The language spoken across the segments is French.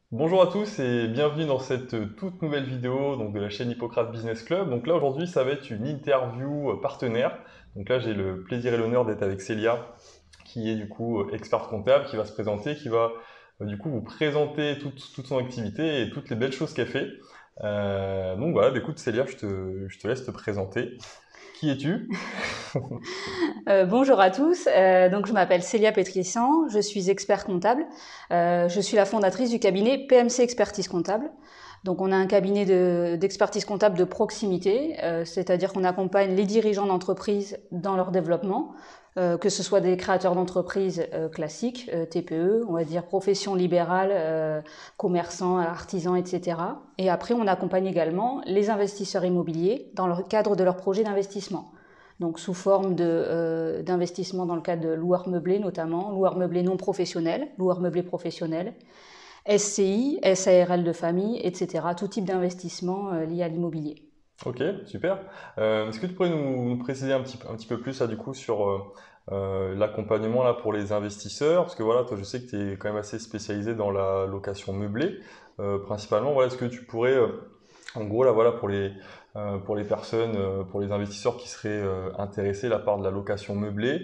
Bonjour à tous et bienvenue dans cette toute nouvelle vidéo donc de la chaîne Hippocrate Business Club. Donc là aujourd'hui ça va être une interview partenaire. Donc là j'ai le plaisir et l'honneur d'être avec Célia qui est du coup experte comptable, qui va se présenter, qui va du coup vous présenter toute son activité et toutes les belles choses qu'elle fait. Donc voilà, bah, écoute Célia, je te laisse te présenter. Qui es-tu? Bonjour à tous, donc je m'appelle Célia Pétrissan, je suis expert comptable. Je suis la fondatrice du cabinet PMC Expertise Comptable. Donc on a un cabinet d'expertise comptable de proximité, c'est-à-dire qu'on accompagne les dirigeants d'entreprise dans leur développement, que ce soit des créateurs d'entreprises classiques, TPE, on va dire profession libérale, commerçants, artisans, etc. Et après on accompagne également les investisseurs immobiliers dans le cadre de leurs projets d'investissement. Donc sous forme d'investissement dans le cadre de loueurs meublés notamment, loueurs meublés non professionnels, loueurs meublés professionnels, SCI, SARL de famille, etc. Tout type d'investissement lié à l'immobilier. Ok, super. Est-ce que tu pourrais nous préciser un petit peu plus là, du coup sur l'accompagnement là pour les investisseurs? Parce que voilà, toi je sais que tu es quand même assez spécialisé dans la location meublée principalement. Voilà, est-ce que tu pourrais en gros là voilà pour les personnes, pour les investisseurs qui seraient intéressés la part de la location meublée,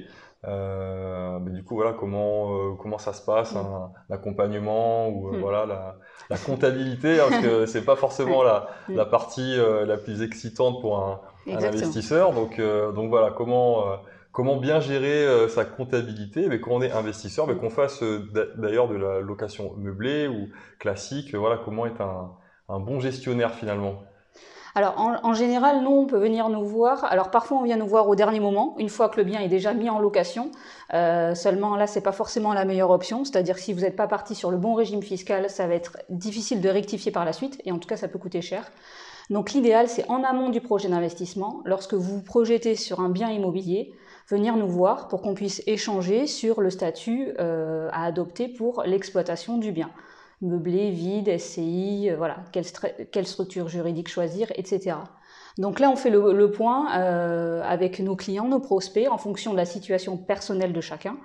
mais du coup voilà comment ça se passe Mm. l'accompagnement ou Mm. voilà la comptabilité hein, parce que c'est pas forcément Ouais. la Mm. partie la plus excitante pour un Exactement. investisseur. Donc voilà, comment bien gérer sa comptabilité, mais quand on est investisseur, mais Mm. qu'on fasse d'ailleurs de la location meublée ou classique, voilà, comment être un bon gestionnaire finalement. Alors en général, nous, on peut venir nous voir. Alors parfois, on vient nous voir au dernier moment, une fois que le bien est déjà mis en location. Seulement là, c'est pas forcément la meilleure option. C'est-à-dire que si vous n'êtes pas parti sur le bon régime fiscal, ça va être difficile de rectifier par la suite, et en tout cas, ça peut coûter cher. Donc l'idéal, c'est en amont du projet d'investissement, lorsque vous vous projetez sur un bien immobilier, venir nous voir pour qu'on puisse échanger sur le statut à adopter pour l'exploitation du bien. Meublé, vide, SCI, voilà, quelle structure juridique choisir, etc. Donc là, on fait le point avec nos clients, nos prospects, en fonction de la situation personnelle de chacun.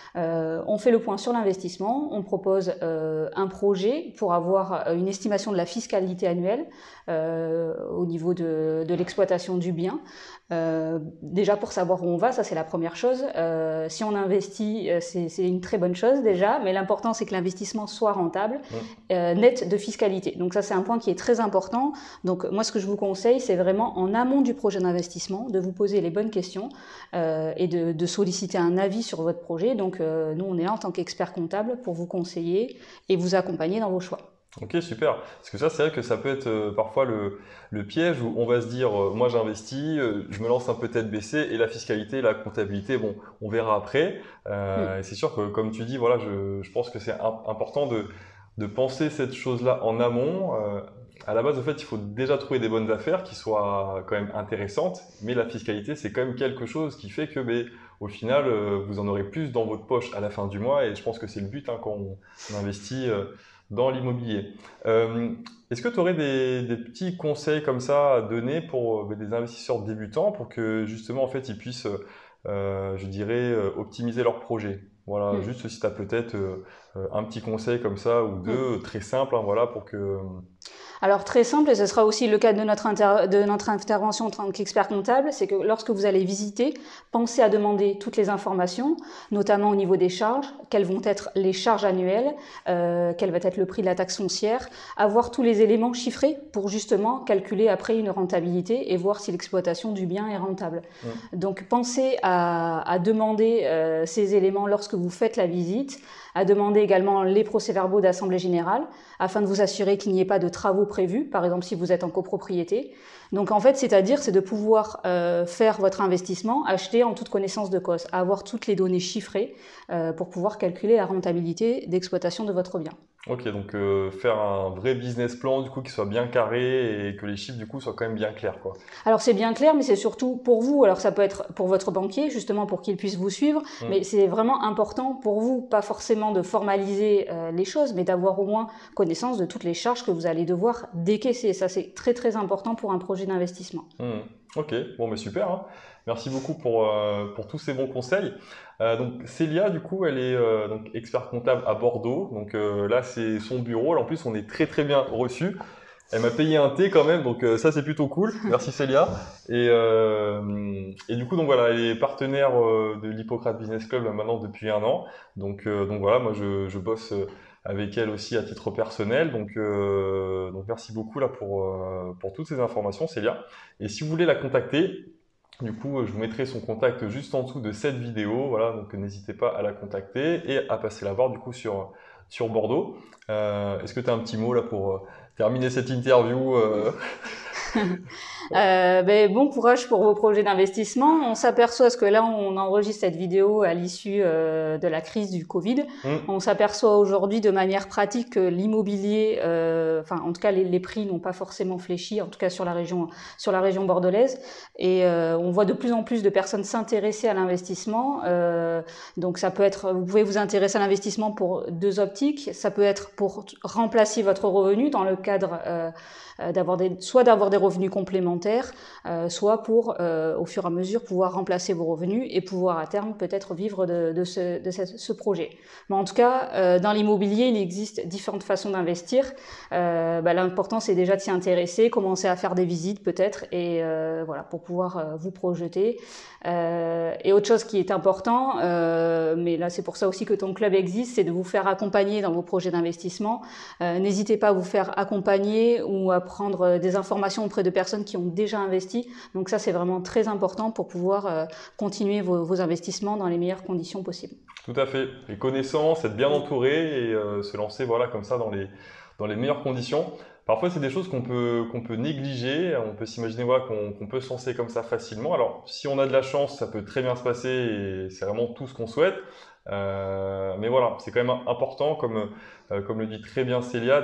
On fait le point sur l'investissement, on propose un projet pour avoir une estimation de la fiscalité annuelle au niveau de l'exploitation du bien. Déjà pour savoir où on va, ça c'est la première chose. Si on investit, c'est une très bonne chose déjà, mais l'important c'est que l'investissement soit rentable, Mm. net de fiscalité. Donc ça c'est un point qui est très important. Donc moi ce que je vous conseille, c'est vraiment en amont du projet d'investissement de vous poser les bonnes questions et de solliciter un avis sur votre projet. Donc nous on est là en tant qu'expert comptable pour vous conseiller et vous accompagner dans vos choix. Ok, super. Parce que ça, c'est vrai que ça peut être parfois le piège où on va se dire, moi j'investis, je me lance un peu tête baissée et la fiscalité, la comptabilité, bon, on verra après. Et Mm. c'est sûr que comme tu dis, voilà, je pense que c'est important de penser cette chose-là en amont. À la base, en fait, il faut déjà trouver des bonnes affaires qui soient quand même intéressantes, mais la fiscalité, c'est quand même quelque chose qui fait que, ben, au final, vous en aurez plus dans votre poche à la fin du mois. Et je pense que c'est le but hein, quand on investit dans l'immobilier. Euh, Est-ce que tu aurais des petits conseils comme ça à donner pour des investisseurs débutants pour que justement en fait ils puissent, je dirais, optimiser leur projet? Voilà, Mm. juste si tu as peut-être un petit conseil comme ça ou Mm. deux, très simple, hein, voilà, pour que... Alors très simple, et ce sera aussi le cas de de notre intervention en tant qu'expert comptable, c'est que lorsque vous allez visiter, pensez à demander toutes les informations, notamment au niveau des charges, quelles vont être les charges annuelles, quel va être le prix de la taxe foncière, avoir tous les éléments chiffrés pour justement calculer après une rentabilité et voir si l'exploitation du bien est rentable. Hmm. Donc pensez à demander ces éléments lorsque vous faites la visite, à demander également les procès-verbaux d'assemblée générale, afin de vous assurer qu'il n'y ait pas de travaux prévus, par exemple si vous êtes en copropriété. Donc en fait, c'est de pouvoir faire votre investissement, acheter en toute connaissance de cause, avoir toutes les données chiffrées pour pouvoir calculer la rentabilité d'exploitation de votre bien. Ok, donc faire un vrai business plan du coup qui soit bien carré et que les chiffres du coup soient quand même bien clairs, quoi. Alors c'est bien clair, mais c'est surtout pour vous. Alors ça peut être pour votre banquier, justement pour qu'il puisse vous suivre, mais Hmm. c'est vraiment important pour vous, pas forcément de formaliser les choses, mais d'avoir au moins connaissance de toutes les charges que vous allez devoir décaisser. Ça c'est très très important pour un projet d'investissement. Hmm. Ok, bon, mais super, hein. Merci beaucoup pour tous ces bons conseils. Donc Célia, du coup, elle est donc expert comptable à Bordeaux. Donc là, c'est son bureau. En plus, on est très très bien reçu. Elle m'a payé un thé quand même, donc ça c'est plutôt cool. Merci Célia. Et du coup, donc voilà, elle est partenaire de l'Hippocrate Business Club maintenant depuis 1 an. Donc voilà, moi je bosse avec elle aussi à titre personnel. Donc merci beaucoup là pour toutes ces informations, Célia. Et si vous voulez la contacter, du coup, je vous mettrai son contact juste en dessous de cette vidéo. Voilà, donc n'hésitez pas à la contacter et à passer la voir du coup sur Bordeaux. Est-ce que tu as un petit mot là pour terminer cette interview Bon courage pour vos projets d'investissement. On s'aperçoit, parce que là on enregistre cette vidéo à l'issue de la crise du Covid, on s'aperçoit aujourd'hui de manière pratique que l'immobilier, en tout cas les prix n'ont pas forcément fléchi, en tout cas sur la région bordelaise, et on voit de plus en plus de personnes s'intéresser à l'investissement. Donc ça peut être, vous pouvez vous intéresser à l'investissement pour 2 optiques. Ça peut être pour remplacer votre revenu dans le cadre d'avoir des revenus complémentaires, soit pour au fur et à mesure pouvoir remplacer vos revenus et pouvoir à terme peut-être vivre de ce projet. Mais en tout cas, dans l'immobilier, il existe différentes façons d'investir. L'important c'est déjà de s'y intéresser, commencer à faire des visites peut-être, et voilà, pour pouvoir vous projeter. Et autre chose qui est important, mais là c'est pour ça aussi que ton club existe, c'est de vous faire accompagner dans vos projets d'investissement. N'hésitez pas à vous faire accompagner ou à prendre des informations auprès de personnes qui ont déjà investi. Donc ça c'est vraiment très important pour pouvoir continuer vos investissements dans les meilleures conditions possibles. Tout à fait. Les connaissances, être bien entouré et se lancer voilà, comme ça dans les meilleures conditions. Parfois, c'est des choses qu'on peut négliger. On peut s'imaginer voilà, qu'on peut se lancer comme ça facilement. Alors, si on a de la chance, ça peut très bien se passer et c'est vraiment tout ce qu'on souhaite. Mais voilà, c'est quand même important, comme le dit très bien Célia,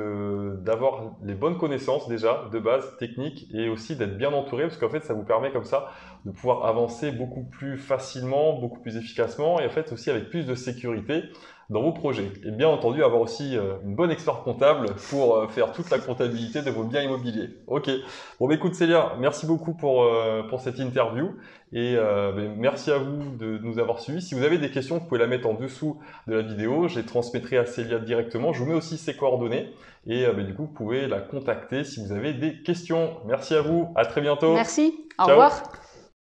d'avoir les bonnes connaissances déjà, de base, techniques, et aussi d'être bien entouré, parce qu'en fait, ça vous permet comme ça de pouvoir avancer beaucoup plus facilement, beaucoup plus efficacement, et en fait aussi avec plus de sécurité dans vos projets. Et bien entendu, avoir aussi une bonne expert comptable pour faire toute la comptabilité de vos biens immobiliers. Ok. Bon, bah, écoute Célia, merci beaucoup pour cette interview. Et merci à vous de nous avoir suivis. Si vous avez des questions, vous pouvez la mettre en dessous de la vidéo. Je les transmettrai à Célia directement. Je vous mets aussi ses coordonnées. Et du coup, vous pouvez la contacter si vous avez des questions. Merci à vous. À très bientôt. Merci. Au Ciao. revoir.